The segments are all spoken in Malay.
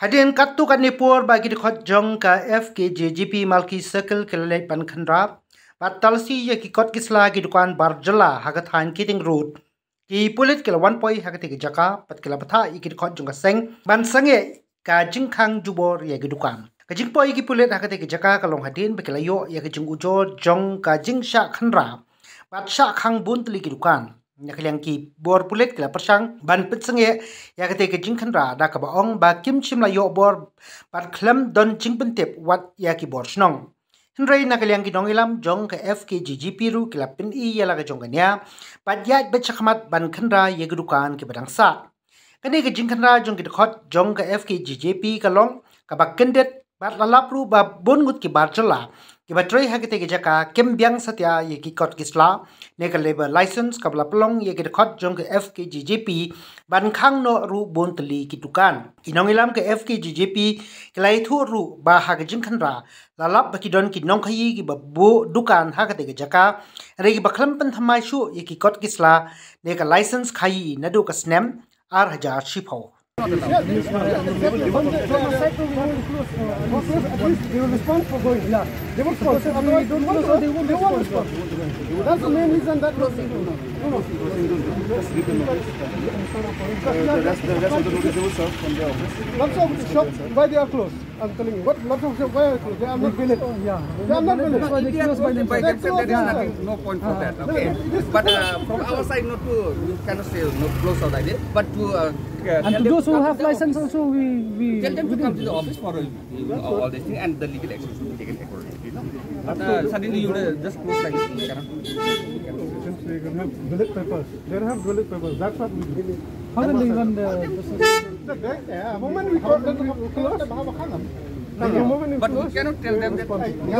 Kadin katu kan nipur bagi dikot jong ka FKJGP Malki Circle kelelai pan khandra batalsi ya ki kot kisla ki dukan barjala hagathan kiting road ki pulit kila 1 poi hagati ki jaka pat kila batha iki dikot jong ka seng ban sange ka jingkhang jubor ya ki dukan ka jing poi ki pulit hagati ki jaka kalong hadin bakila yo ya ki jing ujo jong ka jing sha khandra bat sha khang bun tli ki dukan Nyakaliang ki bor pulit kila persang ban pit senge ya kate ke jingkhan ra da ka baong ba kim chim la yo bor bat klam don jing pentep wat ya ki bor snong Henry nakaliang ki dongilam jong ka FKJGP ru kila pin I ya la ka jong kanya bat ya bet chakmat ban khandra ye gudukan ki badang sa kani ke jingkhan ra jong ki khot jong ka FKJGP kalong ka ba kendet bat lalap ru ba bon gut ki bar chala ki batrei ha kite ki jaka kim byang satya ye ki kot kisla ne ka labor license ka bla plong ye ki khot jong ka FKJGP ban khang no ru bon tli ki tukan inongilam ka FKJGP klai thu ru ba ha ka jingkhan ra lalap ba ki don ki nong khayi ki ba bo dukan ha kite ki jaka re ki baklam pan thamai shu ye ki kot kisla ne ka license khayi na du ka snem ar hajar shipho They will respond for going. Yeah, they will respond. Otherwise, they won't respond. That's the main reason that was. The rest of the notice they will serve from the office. Lots of shops, why they are closed? I'm telling you. What lots of shops, why are closed? They are not valid. Yeah, they are not valid. That's why they close by themselves. There is nothing, no point for that. Okay, but from our side, not to we cannot say not close out like this, but to. And to those who have license also, we tell them to come to the office for all these things and the legal action should be taken accordingly. But suddenly you just close like this. Since they can have valid papers, they have valid papers. That's what we do. How can they run the moment we close, but we cannot tell them that.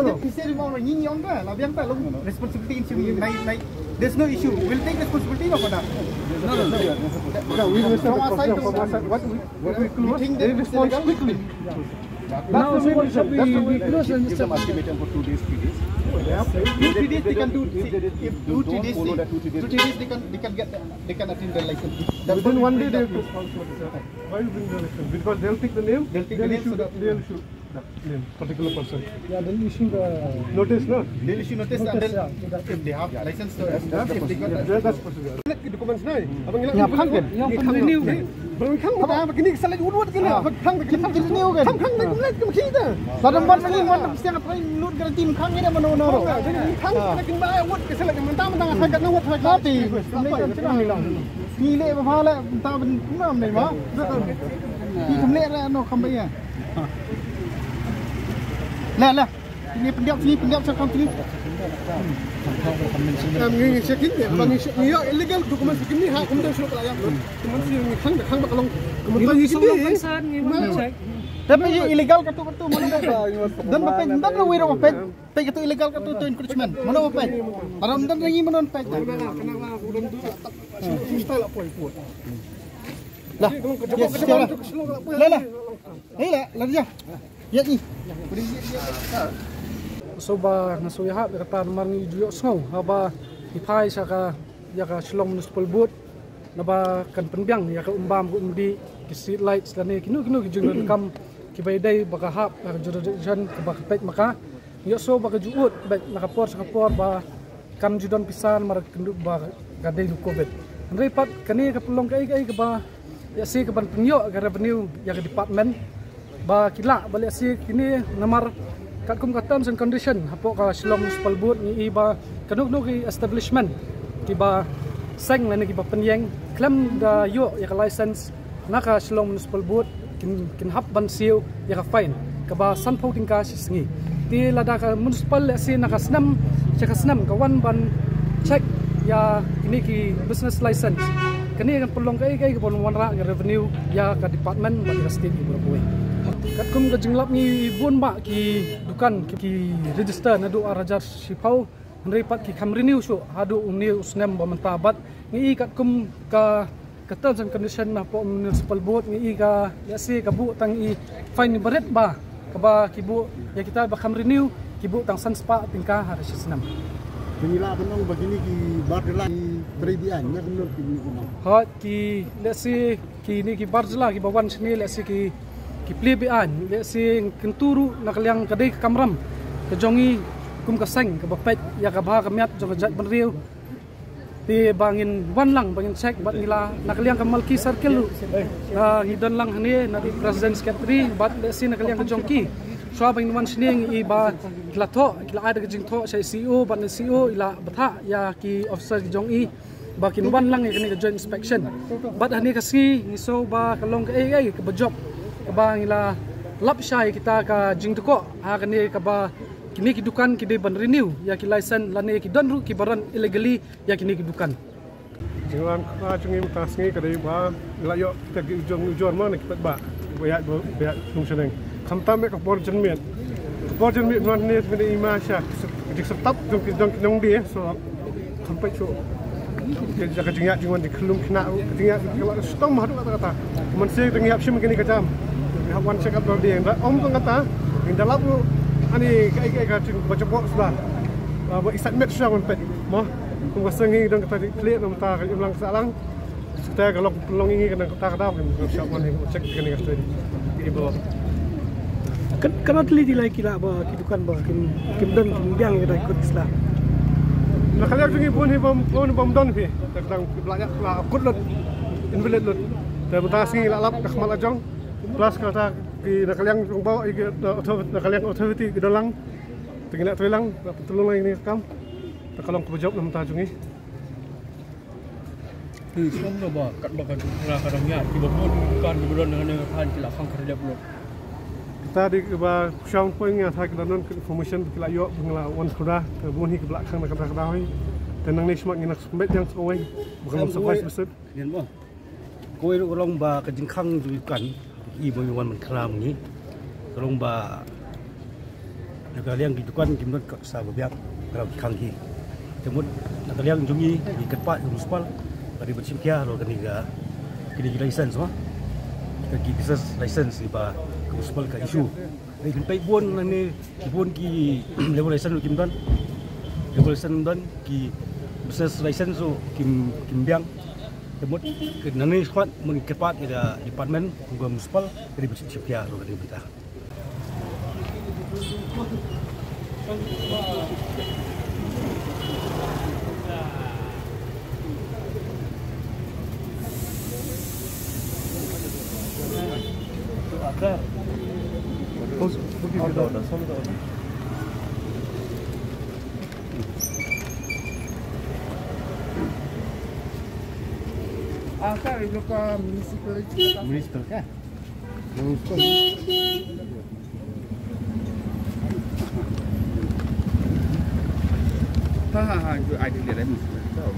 There's no issue. We'll take responsibility for that. No. We will from our side. What we think they respond quickly. Now, so what should we close and give them ultimatum for 2 days, 3 days. 2-3 days they can do. If 2-3 days, 2-3 days they can attend the license. Within 1 day they will respond. Why you bring the license? Because they'll take the name. They'll take the name. They'll issue that name, particular person. Yeah, they'll issue the notice, no? They'll issue notice and then if they have license, if they got that's possible. Documents na. Abang ilang. Yang kan? Yang renew. Belum kan? Apa begini salah urut kan? Khang begini renew kan? Khang nak mulai ke kita. Padahal mana ni mana mesti nak try load garanti khang ni mana mana. Khang nak kena bayar urut ke salah mentang-mentang agak nak urut agak. Tapi gile apa lah entah benar ni mah. Ni kemlek lah no kambaya. Lah. Ini pendiam cakap sini. Ini sekin ya, bang ini illegal dokumen begini hak kemudian suruh kelayang. Cuma sih khang bakalong. Kemudian ini tapi illegal katu mana dan bapak dan wira bapak tapi itu illegal katu itu encroachment mana bapak orang dan lagi mana bapak kenapa udah tu style apa ikut lah lah lah dia ya ni soba nasuya kata marni juyo snow haba ipai saka ya ka shlong municipal board naba kan penbiang ya ka umbam ku umdi ki street lights dan kinu kijung kam kibaydai baka hap jurisdiction baka pek maka yo so baka juut baik nakapor ba kam judon pisan mar kendu ba gadai du covid repat kani ka pelong kai ka ba ya si ka ban penyo ka revenue ya ka department ba kila balik si kini namar kum ka terms and condition hapo ka Shillong Municipal Board ni iba kanuk ki establishment kiba seng lani kiba penyeng claim da yo ya ka license naka Shillong Municipal Board kin hap ban siu ya ka fine ka ba san pho ting ka singi ti lada ka municipal si naka snam ka wan ban check ya kini ki business license kani kan pelong kai bon wanra revenue ya ka department ban ka state ibu boy kat kum ka jinglap ni bun ba ki dukan ki register na do arajar sipau henry pat ki kam renew so hadu uni usnem ba mentabat ni kat kum ka terms and condition na po municipal board ni ka yasi ka bu tang I fine baret ba ka ba ki bu ya kita ba kam renew ki bu tang sanspa tingka har sisnam Penila benong begini ki bardela ki peribian nya benong ki ni ha ki let's see ki ni ki bardela ki bawan sini let's see ki kipli bian le sing kenturu nakaliang kadai kamram kejongi kum kaseng ke bapet ya ka bah kamiat jong jat benriu ti bangin wan lang bangin check bat ngila nakaliang kamalki circle ngidon lang hani na di president secretary bat le sin nakaliang kejongki so bangin wan sning i ba kilatho kila ada kejing tho sai CEO bat ne CEO ila batha ya ki officer jong i bakin wan lang kini ke joint inspection bat hani kasi ngiso ba kalong ke ai ke job ke ba ngila lap syai kita ka jing toko ha kani ka ba kini kidukan kide ban renew ya ki license lane ki don ru ki baran illegally ya kini kidukan jangan ka chungi tasngi ka dei ba la yo ta gi jong ma ne kipat ba ya fungsioneng khamtam me ka bor jenmiet man ne me ima sha dik setap jong dia so sampai so jaga jingya jingwan di kelum kena jingya kalau stom mah kata man se dengiap sim kini kacam wan check up dia om tu kata indalap ani kai cing baca box sudah ba isat met sudah kon pet mah ko sengi dong kata clear nam ta ka ulang salang kita kalau pelong ini kena kata kata shop man check kini kata di bawah kan teliti lagi kila ba kidukan ba kim don biang kita ikut Islam nak lihat jungi pun ni bom don pi tentang belajar kut lut invalid lut dan mutasi lalap kemal ajong plus kata di nakaliang bawa nakaliang authority ke dalang tinggal tulang tolong ini kam kalau aku jawab nama tajungi semua bah kat bakan kadangnya dibobot kan kebetulan dengan kan kila fang kerja belum kita di ba syang poinnya thak danon information kila yo bangla wan khura ke bun hi ke belakang nak kata hui tenang ni semak nginak sembet yang sawai bukan surprise besar yen bah koi orang ba ke jingkhang jukan i boy wan man kram ni orang ba nakaliang kidukan kimdon ka sa babiak kram khang hi temut nakaliang jungi di ketpat municipal dari bersimkia lo keniga kini license mah kita business license di ba municipal ka issue ni pai bon ni bon ki level license kimdon level license dan ki business license so kimbiang temut ke nani squad mengikepat ida department municipal dari bersimkia lo keniga kita ada Akar itu ke municipal kan? Municipal. Itu ID dia municipal.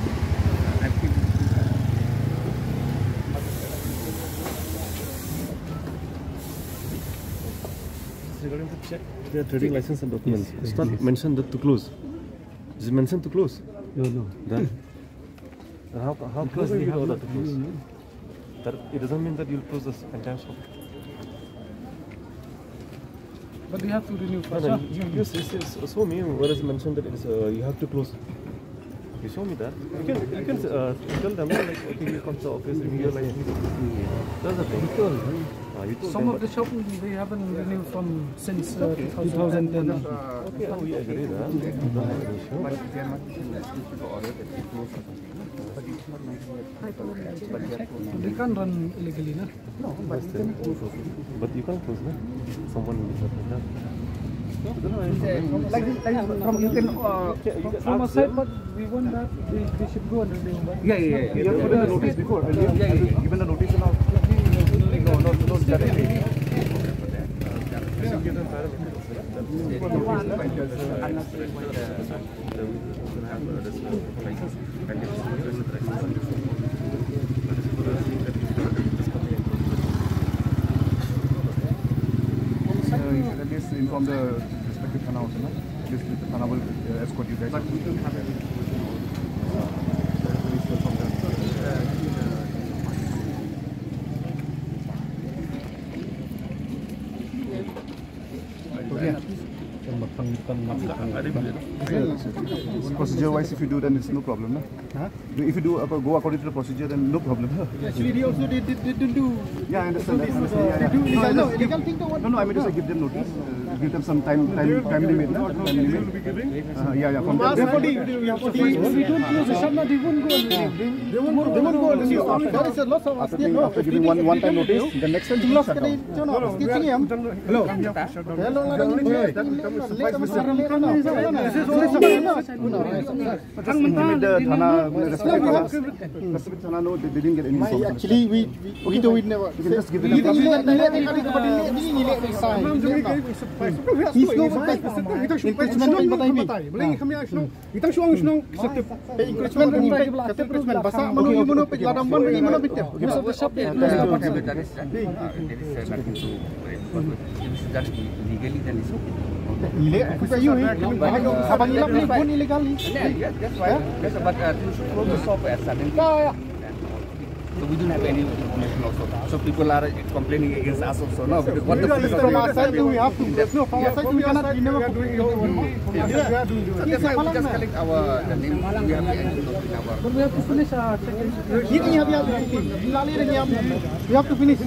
Regarding to check the trading license and documents, it's not mentioned that to close. Is it mentioned to close? no Then how close do you know that to close? That it doesn't mean that you'll close this entire shop. but we have to renew No, first. no, you show me where is mentioned that it is you have to close. You show me that. You can tell them like okay, you come to the office and you're like that's the thing. You told Some them, of the shop they haven't renewed from since 2010. okay, we agree that. Don't have an issue. They can't run illegally, na? But you can't close that. Someone will be that. From you can From our side, but we want that they should go and renew. yeah. You have put in the notice before. Given the notice now. No, directly. At least inform the respective Thana also, no? At least the Thana will escort you guys. But we don't have it. Procedure wise, if you do, then it's no problem, no? If you do go according to the procedure, then no problem. Actually, they also didn't do. Yeah, I understand that. They do illegal thing to what? No, I mean to say give them notice, give them some time limit. Time limit. Yeah. From Therefore, we don't close the shop. They won't go. They won't go. There is a lot of state. After giving one time notice, the next time you shut down. Hello. Specific Thana, no, they didn't get any information. Actually, we never. You can just give them. Legally, then it's okay. That's why. But you should close the shop at suddenly. So we don't have any information also. So people are complaining against us also. No, because what the police from our side we have to. No, from our side we cannot. We never doing we just collect our the name. We have the entry note in our. But we have to finish our second. We have to finish.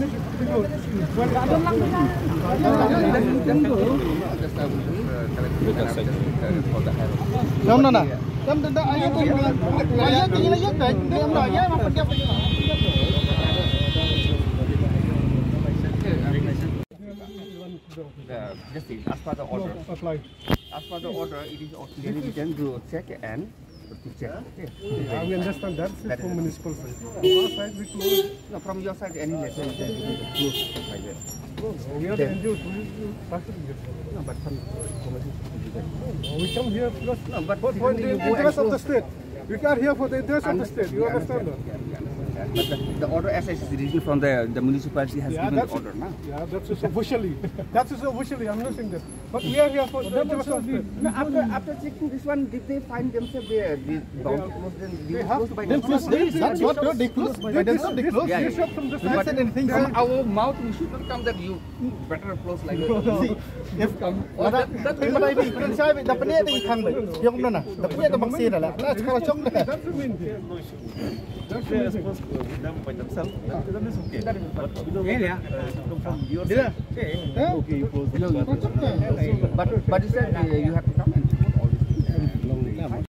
Just as per the order. As per the order, it is clearly written to check and to check. Okay. Yeah, we understand that. It's from municipal side. From our side, we close. No, from your side, any letter is closed like that. We are the NGOs. No, but some we come here because but for the interest of the state. We are here for the interest of the state. You understand that? But the order as is written from the municipality has given the order, no? Yeah, that's just officially. That's just officially. I'm not saying that. But we are here for the interest of the state. No, after checking this one, did they find themselves there? Bound to close them? They have to by themselves. That's what they close by themselves. They close. Yeah, They shop from the but side. Anything from our mouth, we should not come that you better close like that. See, if come, dapat ikut saya dapat dia ada ikan baik. Yang mana? Dapat dia ada maksir lah. Nah, sekarang cong dah. They're supposed to be done by themselves. That is okay. But we don't want from your side. Okay, you close the But you said you have to come and